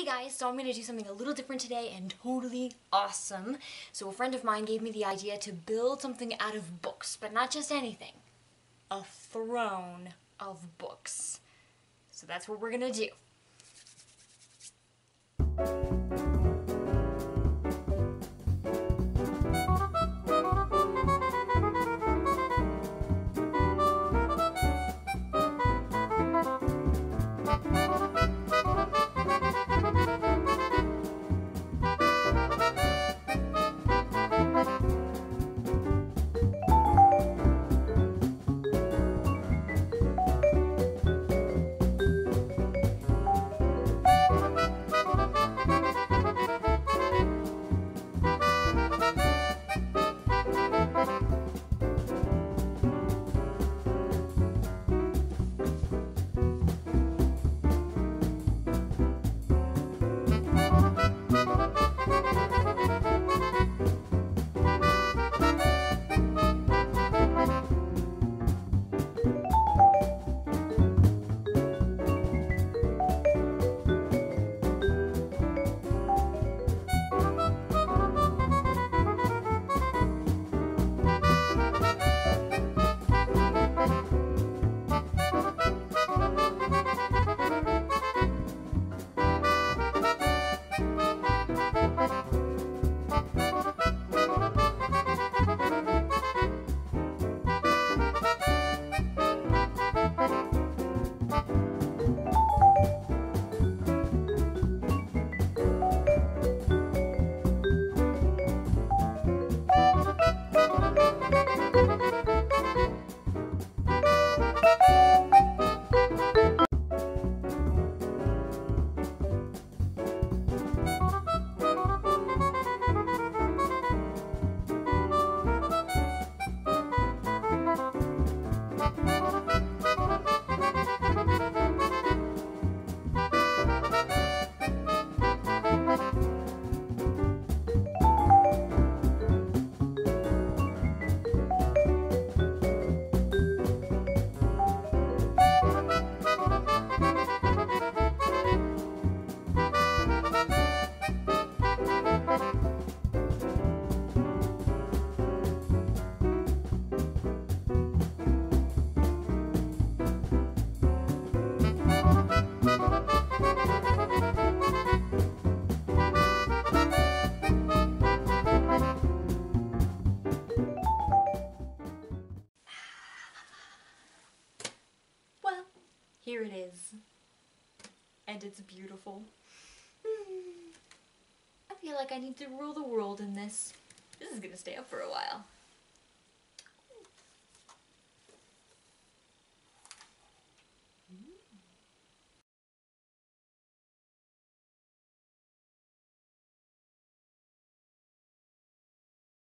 guys, so I'm going to do something a little different today and totally awesome. So a friend of mine gave me the idea to build something out of books, but not just anything. A throne of books. So that's what we're going to do. Well, here it is. And it's beautiful. I feel like I need to rule the world in this. This is gonna stay up for a while.